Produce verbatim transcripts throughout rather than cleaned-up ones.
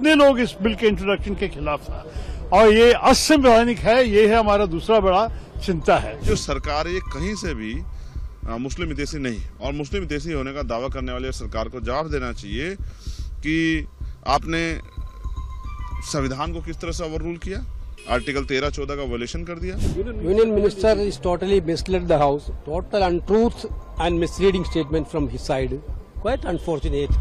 इतने लोग इस बिल के इंट्रोडक्शन के खिलाफ था और ये असंवैधानिक है। ये है हमारा दूसरा बड़ा चिंता है। जो सरकार ये कहीं से भी आ, मुस्लिम हितैषी नहीं और मुस्लिम हितैषी होने का दावा करने वाली सरकार को जवाब देना चाहिए कि आपने संविधान को किस तरह से ओवर रूल किया, आर्टिकल तेरह चौदह का वायलेशन कर दिया। Union minister is totally misled the house, total untruth and misleading statement from his side, quite unfortunate.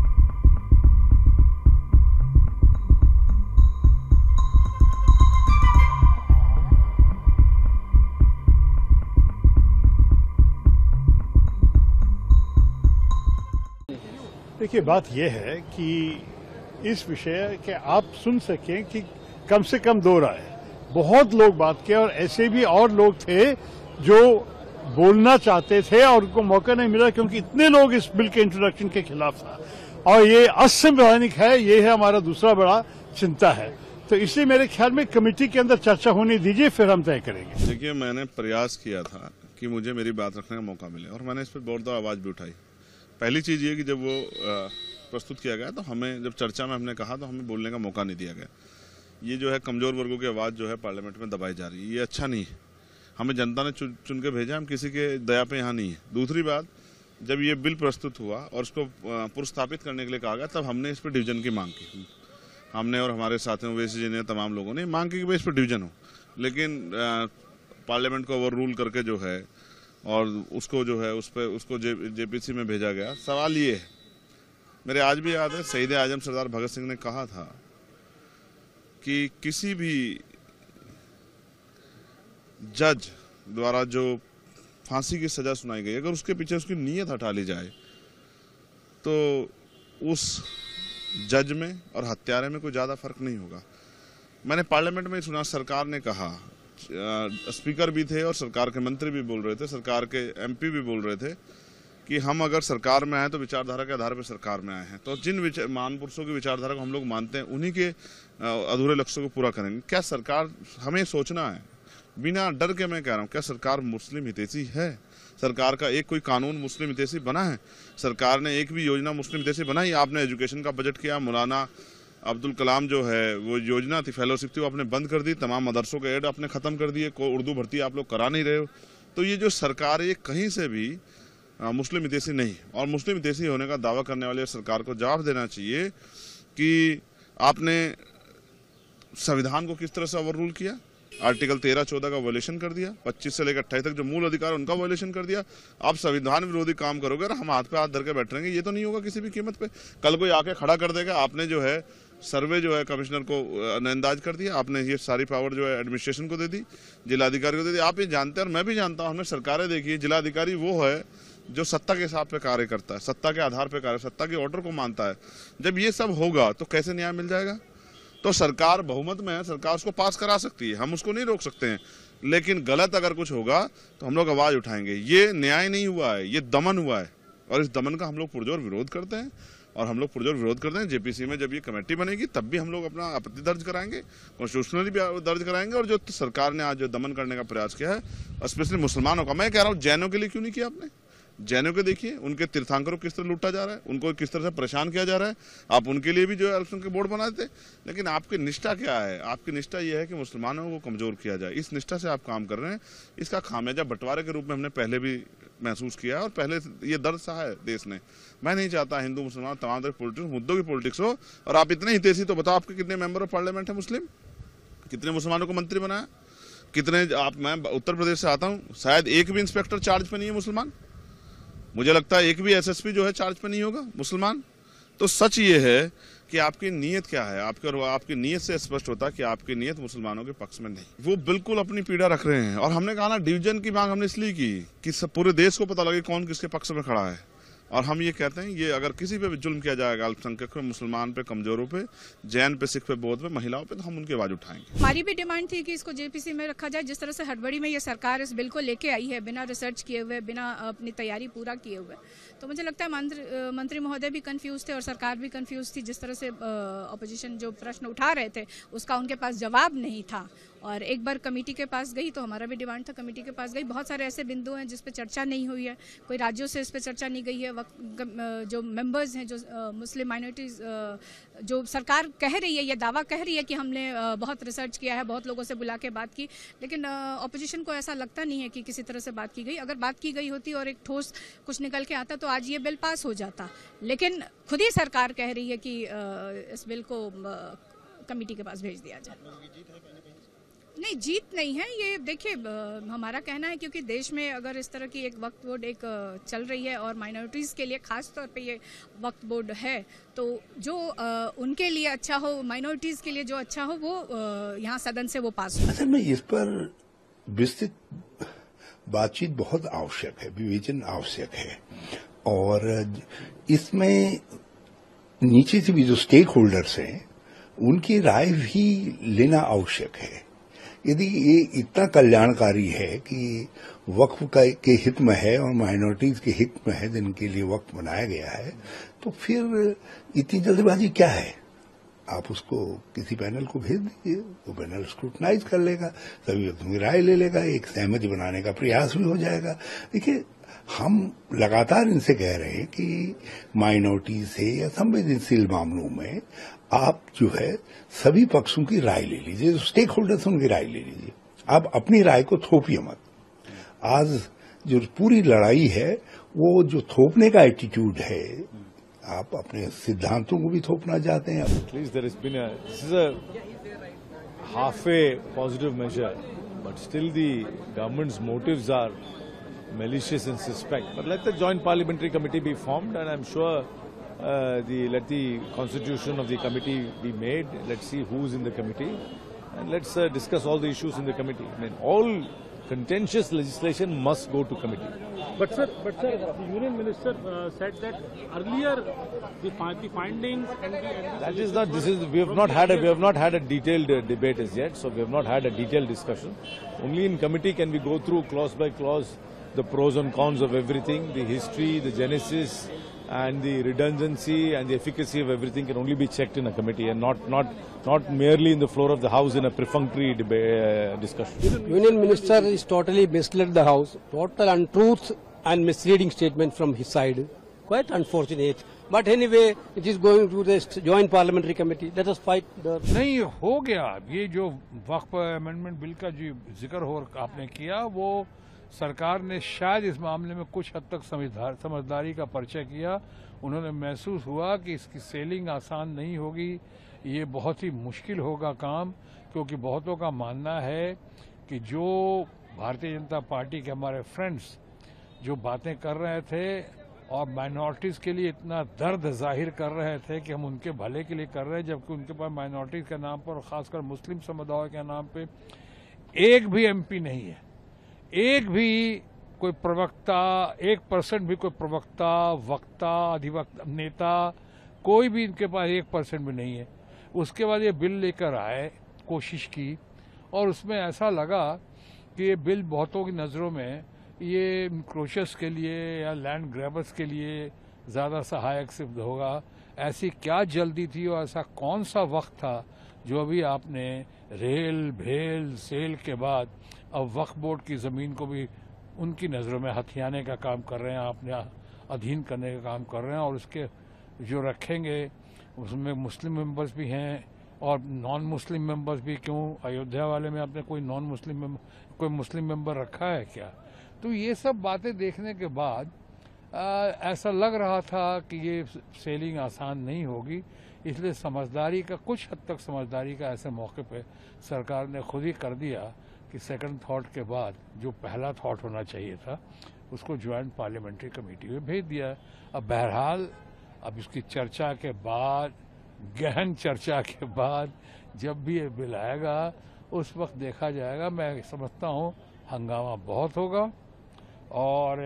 देखिए, बात यह है कि इस विषय के आप सुन सकें कि कम से कम दो राय बहुत लोग बात किए और ऐसे भी और लोग थे जो बोलना चाहते थे और उनको मौका नहीं मिला क्योंकि इतने लोग इस बिल के इंट्रोडक्शन के खिलाफ था और ये असंवैधानिक है। ये है हमारा दूसरा बड़ा चिंता है। तो इसलिए मेरे ख्याल में कमेटी के अंदर चर्चा होने दीजिए, फिर हम तय करेंगे। देखिए, मैंने प्रयास किया था कि मुझे मेरी बात रखने का मौका मिले और मैंने इस पर जोरदार आवाज भी उठाई। पहली चीज ये कि जब वो प्रस्तुत किया गया तो हमें, जब चर्चा में हमने कहा तो हमें बोलने का मौका नहीं दिया गया। ये जो है कमजोर वर्गों की आवाज जो है पार्लियामेंट में दबाई जा रही है, ये अच्छा नहीं है। हमें जनता ने चुन, चुन के भेजा, हम किसी के दया पे यहाँ नहीं है। दूसरी बात, जब ये बिल प्रस्तुत हुआ और उसको पुरस्थापित करने के लिए कहा गया तब हमने इस पर डिवीजन की मांग की। हमने और हमारे साथियों ओवैसी जी ने, तमाम लोगों ने मांग की कि भाई इस पर डिवीजन हो, लेकिन पार्लियामेंट को ओवर रूल करके जो है और उसको जो है उस पर उसको जे, जेपीसी में भेजा गया। सवाल ये है, मेरे आज भी याद है, शहीद आजम सरदार भगत सिंह ने कहा था कि किसी भी जज द्वारा जो फांसी की सजा सुनाई गई, अगर उसके पीछे उसकी नीयत हटा ली जाए तो उस जज में और हत्यारे में कोई ज्यादा फर्क नहीं होगा। मैंने पार्लियामेंट में सुना, सरकार ने कहा, स्पीकर भी थे और सरकार के मंत्री भी बोल रहे थे, सरकार के एमपी भी बोल रहे थे कि हम अगर सरकार में आए तो विचारधारा के आधार पर सरकार में आए हैं, तो जिन महान पुरुषों की विचारधारा को हम लोग मानते हैं उन्हीं के अधूरे लक्ष्यों को पूरा करेंगे। क्या सरकार, हमें सोचना है बिना डर के, मैं कह रहा हूँ, क्या सरकार मुस्लिम हितैषी है? सरकार का एक कोई कानून मुस्लिम हितैषी बना है? सरकार ने एक भी योजना मुस्लिम हितैषी बनाई? आपने एजुकेशन का बजट किया, मौलाना अब्दुल कलाम जो है वो योजना थी, फेलोशिप थी, वो आपने बंद कर दी, तमाम मदरसों के एड आपने खत्म कर दिए, को उर्दू भर्ती आप लोग करा नहीं रहे हो। तो ये जो सरकार है ये कहीं से भी आ, मुस्लिम हितैषी नहीं और मुस्लिम हितैषी होने का दावा करने वाली सरकार को जवाब देना चाहिए कि आपने संविधान को किस तरह से ओवर रूल किया, आर्टिकल तेरह चौदह का वायलेशन कर दिया, पच्चीस से लेकर अट्ठाईस तक जो मूल अधिकार उनका वायलेशन कर दिया। आप संविधान विरोधी काम करोगे और हम हाथ पे हाथ धर के बैठ रहेंगे, ये तो नहीं होगा किसी भी कीमत पे। कल कोई आके खड़ा कर देगा, आपने जो है सर्वे जो है कमिश्नर को नजरअंदाज कर दिया, आपने ये सारी पावर जो है एडमिनिस्ट्रेशन को दे दी, जिलाधिकारी को दे दी। आप ये जानते हैं और मैं भी जानता हूँ, हमने सरकारें देखी है, जिलाधिकारी वो है जो सत्ता के हिसाब पे कार्य करता है, सत्ता के आधार पे कार्य, सत्ता के ऑर्डर को मानता है। जब ये सब होगा तो कैसे न्याय मिल जाएगा? तो सरकार बहुमत में है, सरकार उसको पास करा सकती है, हम उसको नहीं रोक सकते हैं, लेकिन गलत अगर कुछ होगा तो हम लोग आवाज उठाएंगे। ये न्याय नहीं हुआ है, ये दमन हुआ है और इस दमन का हम लोग पुरजोर विरोध करते हैं और हम लोग पुरजोर विरोध करते हैं। जेपीसी में जब ये कमेटी बनेगी तब भी हम लोग अपना आपत्ति दर्ज कराएंगे, कॉन्स्टिट्यूशनली भी दर्ज कराएंगे। और जो सरकार ने आज जो दमन करने का प्रयास किया है स्पेशली मुसलमानों का, मैं कह रहा हूँ जैनों के लिए क्यों नहीं किया आपने? जैनों के देखिए, उनके तीर्थंकरों को किस तरह लूटा जा रहा है, उनको किस तरह से परेशान किया जा रहा है। आप उनके लिए भी जो है अल्पसंख्यक के बोर्ड बनाते, लेकिन आपकी निष्ठा क्या है? आपकी निष्ठा यह है कि मुसलमानों को कमजोर किया जाए। इस निष्ठा से आप काम कर रहे हैं, इसका खामियाजा बंटवारे के रूप में हमने पहले भी महसूस किया और पहले ये दर्द सहा है देश ने। मैं नहीं चाहता हिंदू मुसलमान तमाम तरह पॉलिटिक्स मुद्दों की पॉलिटिक्स हो। और आप इतने हितैषी, तो बताओ आपके कितने मेंबर ऑफ पार्लियामेंट है मुस्लिम? कितने मुसलमानों को मंत्री बनाया? कितने आप, मैं उत्तर प्रदेश से आता हूँ, शायद एक भी इंस्पेक्टर चार्ज पे नहीं है मुसलमान। मुझे लगता है एक भी एसएसपी जो है चार्ज पे नहीं होगा मुसलमान। तो सच ये है कि आपकी नीयत क्या है, आपके और आपकी नीयत से स्पष्ट होता है कि आपकी नीयत मुसलमानों के पक्ष में नहीं। वो बिल्कुल अपनी पीड़ा रख रहे हैं और हमने कहा ना, डिवीजन की मांग हमने इसलिए की कि सब पूरे देश को पता लगे कौन किसके पक्ष में खड़ा है। और हम ये कहते हैं, ये अगर किसी पे भी जुल्म किया जाएगा, अल्पसंख्यक पे, मुसलमान पे, कमजोरों पे, जैन पे, सिख पे, बौद्ध पे, महिलाओं पे, तो हम उनकी आवाज उठाएंगे। हमारी भी डिमांड थी कि इसको जेपीसी में रखा जाए। जिस तरह से हड़बड़ी में ये सरकार इस बिल को लेके आई है, बिना रिसर्च किए हुए, बिना अपनी तैयारी पूरा किए हुए, तो मुझे लगता है मंत्री मंत्री महोदय भी कंफ्यूज थे और सरकार भी कंफ्यूज थी। जिस तरह से अपोजिशन जो प्रश्न उठा रहे थे उसका उनके पास जवाब नहीं था और एक बार कमेटी के पास गई तो हमारा भी डिमांड था, कमेटी के पास गई। बहुत सारे ऐसे बिंदु हैं जिस पे चर्चा नहीं हुई है, कोई राज्यों से इस पे चर्चा नहीं गई है। वक्त जो मेंबर्स हैं, जो मुस्लिम माइनॉरिटीज़, जो सरकार कह रही है, ये दावा कह रही है कि हमने बहुत रिसर्च किया है, बहुत लोगों से बुला के बात की, लेकिन ऑपोजिशन को ऐसा लगता नहीं है कि किसी तरह से बात की गई। अगर बात की गई होती और एक ठोस कुछ निकल के आता तो आज ये बिल पास हो जाता, लेकिन खुद ही सरकार कह रही है कि इस बिल को कमेटी के पास भेज दिया जाए। नहीं, जीत नहीं है ये। देखिए, हमारा कहना है क्योंकि देश में अगर इस तरह की एक वक्फ बोर्ड एक चल रही है और माइनॉरिटीज़ के लिए खास तौर पे ये वक्फ बोर्ड है, तो जो आ, उनके लिए अच्छा हो, माइनॉरिटीज़ के लिए जो अच्छा हो, वो यहाँ सदन से वो पास हो। असल में इस पर विस्तृत बातचीत बहुत आवश्यक है, विवेचन आवश्यक है, और इसमें नीचे से भी जो स्टेक होल्डर्स हैं उनकी राय भी लेना आवश्यक है। यदि ये इतना कल्याणकारी है कि वक्फ का के हित में है और माइनॉरिटीज के हित में है जिनके लिए वक्फ बनाया गया है, तो फिर इतनी जल्दबाजी क्या है? आप उसको किसी पैनल को भेज दीजिए, वो पैनल स्क्रूटनाइज कर लेगा, सभी व्यक्तियों की राय ले लेगा, एक सहमति बनाने का प्रयास भी हो जाएगा। देखिए, हम लगातार इनसे कह रहे हैं कि माइनॉरिटीज से या संवेदनशील मामलों में आप जो है सभी पक्षों की राय ले लीजिए, जो स्टेक होल्डर्स उनकी राय ले लीजिए, आप अपनी राय को थोपिए मत। आज जो पूरी लड़ाई है वो जो थोपने का एटीट्यूड है, आप अपने सिद्धांतों को भी थोपना चाहते हैं। At least there has been a, this is a half a positive measure, but still the government's motives are malicious and suspect. But let the joint parliamentary committee be formed, and I'm sure uh, the let the constitution of the committee be made. Let's see who's in the committee, and let's uh, discuss all the issues in the committee. I mean, all contentious legislation must go to committee. But sir, but sir, the union minister uh, said that earlier the, the findings and the, and the that is not. This is we have not had a we have not had a detailed uh, debate as yet. So we have not had a detailed discussion. Only in committee can we go through clause by clause the pros and cons of everything, the history, the genesis, and the redundancy and the efficacy of everything can only be checked in a committee and not not not merely in the floor of the house in a perfunctory debate, uh, discussion. Union Minister is totally misled the House. Total untruth and misleading statement from his side. Quite unfortunate. But anyway, it is going to the joint parliamentary committee. Let us fight the... नहीं हो गया। ये जो वक्फ amendment bill का जो जिक्र हो आपने किया, वो सरकार ने शायद इस मामले में कुछ हद तक समझदार समझदारी का परिचय किया। उन्होंने महसूस हुआ कि इसकी सेलिंग आसान नहीं होगी, ये बहुत ही मुश्किल होगा काम, क्योंकि बहुतों का मानना है कि जो भारतीय जनता पार्टी के हमारे फ्रेंड्स जो बातें कर रहे थे और माइनॉरिटीज़ के लिए इतना दर्द जाहिर कर रहे थे कि हम उनके भले के लिए कर रहे हैं, जबकि उनके पास माइनॉरिटीज़ के नाम पर और ख़ासकर मुस्लिम समुदाय के नाम पे एक भी एमपी नहीं है, एक भी कोई प्रवक्ता, एक परसेंट भी कोई प्रवक्ता, वक्ता, अधिवक्ता, नेता, कोई भी इनके पास एक परसेंट भी नहीं है। उसके बाद ये बिल लेकर आए, कोशिश की, और उसमें ऐसा लगा कि ये बिल बहुतों की नज़रों में ये इंक्रोचर्स के लिए या लैंड ग्रैबर्स के लिए ज़्यादा सहायक सिद्ध होगा। ऐसी क्या जल्दी थी और ऐसा कौन सा वक्त था जो अभी आपने रेल भेल सेल के बाद अब वक्फ बोर्ड की ज़मीन को भी उनकी नज़रों में हथियाने का काम कर रहे हैं, आपने अधीन करने का काम कर रहे हैं, और उसके जो रखेंगे उसमें मुस्लिम मेंबर्स भी हैं और नॉन मुस्लिम मेंबर्स भी। क्यों अयोध्या वाले में आपने कोई नॉन मुस्लिम कोई मुस्लिम मेंबर रखा है क्या? तो ये सब बातें देखने के बाद आ, ऐसा लग रहा था कि ये सेलिंग आसान नहीं होगी, इसलिए समझदारी का कुछ हद तक समझदारी का ऐसे मौके पे सरकार ने खुद ही कर दिया कि सेकंड थॉट के बाद जो पहला थॉट होना चाहिए था उसको ज्वाइंट पार्लियामेंट्री कमेटी में भेज दिया। अब बहरहाल अब इसकी चर्चा के बाद, गहन चर्चा के बाद जब भी ये बिल आएगा उस वक्त देखा जाएगा। मैं समझता हूँ हंगामा बहुत होगा और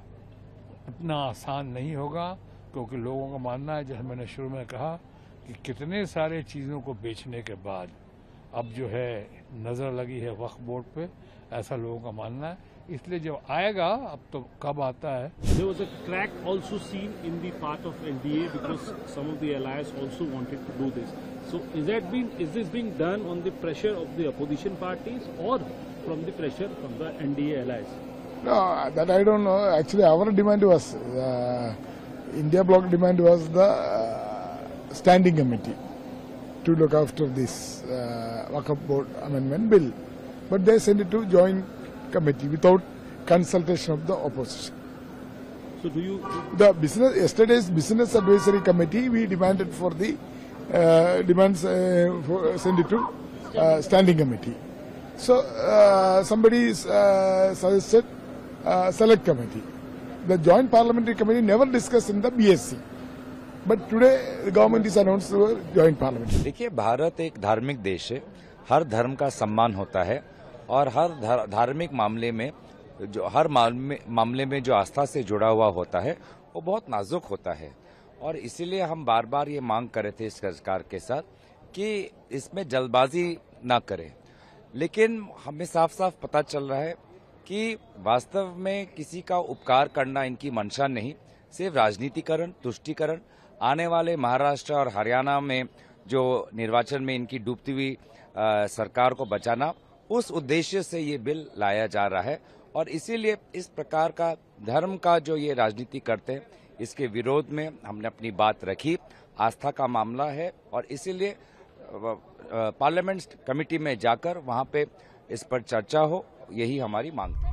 इतना आसान नहीं होगा, क्योंकि लोगों का मानना है, जैसे मैंने शुरू में कहा, कि कितने सारे चीज़ों को बेचने के बाद अब जो है नज़र लगी है वक्फ बोर्ड पे, ऐसा लोगों का मानना है। इसलिए जब आएगा, अब तो कब आता है। There was a crack also seen in the part of N D A because some of the allies also wanted to do this. So is that being is this being done on the pressure of the opposition parties or from the pressure from the N D A allies? No, that I don't know. Actually, our demand was uh, India bloc demand was the uh, standing committee to look after this uh, Waqf Board amendment bill, but they sent it to joint committee without consultation of the opposition. So do you? The business yesterday's business advisory committee we demanded for the uh, demands uh, for send it to uh, standing committee. So uh, somebody uh, suggested uh, select committee. The joint parliamentary committee never discussed in the B S C. But today the government is announced the joint parliament. देखिए, भारत एक धार्मिक देश है, हर धर्म का सम्मान होता है और हर धार्मिक मामले में जो हर मामले में जो आस्था से जुड़ा हुआ होता है वो बहुत नाजुक होता है और इसीलिए हम बार बार ये मांग कर रहे थे इस सरकार के साथ कि इसमें जल्दबाजी ना करें, लेकिन हमें साफ साफ पता चल रहा है कि वास्तव में किसी का उपकार करना इनकी मंशा नहीं, सिर्फ राजनीतिकरण, तुष्टीकरण, आने वाले महाराष्ट्र और हरियाणा में जो निर्वाचन में इनकी डूबती हुई सरकार को बचाना, उस उद्देश्य से ये बिल लाया जा रहा है और इसीलिए इस प्रकार का धर्म का जो ये राजनीति करते हैं इसके विरोध में हमने अपनी बात रखी। आस्था का मामला है और इसीलिए पार्लियामेंट कमेटी में जाकर वहां पे इस पर चर्चा हो, यही हमारी मांग थी।